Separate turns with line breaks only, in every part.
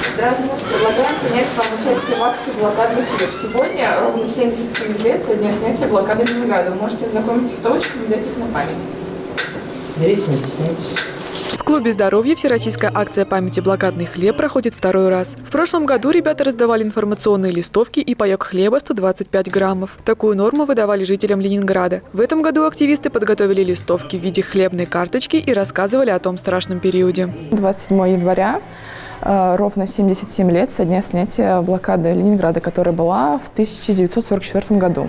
Здравствуйте. Предлагаем принять вам участие в акции «Блокадный хлеб». Сегодня ровно 77 лет со дня снятия блокады Ленинграда. Вы можете ознакомиться с точками, взять их на память.
Берите, не стесняйтесь.
В клубе здоровья всероссийская акция памяти «Блокадный хлеб» проходит второй раз. В прошлом году ребята раздавали информационные листовки и паёк хлеба 125 граммов. Такую норму выдавали жителям Ленинграда. В этом году активисты подготовили листовки в виде хлебной карточки и рассказывали о том страшном периоде.
27 января, ровно 77 лет со дня снятия блокады Ленинграда, которая была в 1944 году.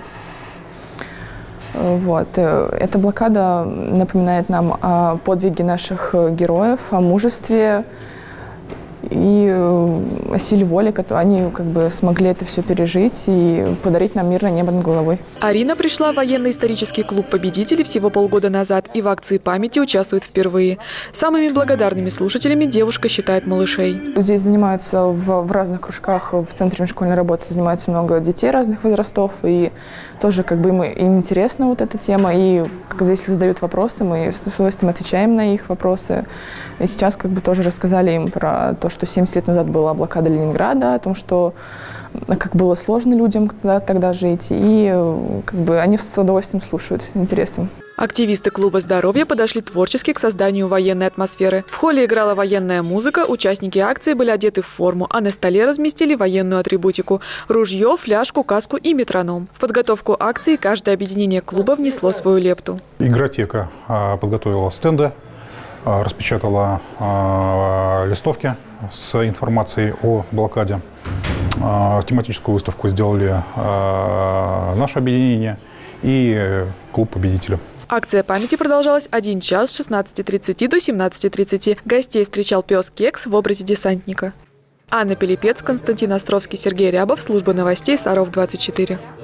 Эта блокада напоминает нам о подвиге наших героев, о мужестве и о силе воли, которые они смогли это все пережить и подарить нам мирное небо над головой.
Арина пришла в военно-исторический клуб «Победители» всего полгода назад и в акции памяти участвует впервые. Самыми благодарными слушателями девушка считает малышей.
Здесь занимаются в разных кружках, в центре межшкольной работы занимаются много детей разных возрастов, и тоже им интересна вот эта тема, и если задают вопросы, мы с удовольствием отвечаем на их вопросы. И сейчас тоже рассказали им про то, что 70 лет назад была блокада Ленинграда, о том, что как было сложно людям тогда жить, и они с удовольствием слушают, с интересом.
Активисты клуба здоровья подошли творчески к созданию военной атмосферы. В холле играла военная музыка, участники акции были одеты в форму, а на столе разместили военную атрибутику – ружье, фляжку, каску и метроном. В подготовку акции каждое объединение клуба внесло свою лепту.
Игротека подготовила стенды, распечатала листовки с информацией о блокаде. Тематическую выставку сделали наше объединение и клуб «Победители».
Акция памяти продолжалась 1 час с 16:30 до 17:30. Гостей встречал пес Кекс в образе десантника. Анна Пилипец, Константин Островский, Сергей Рябов. Служба новостей Саров 24.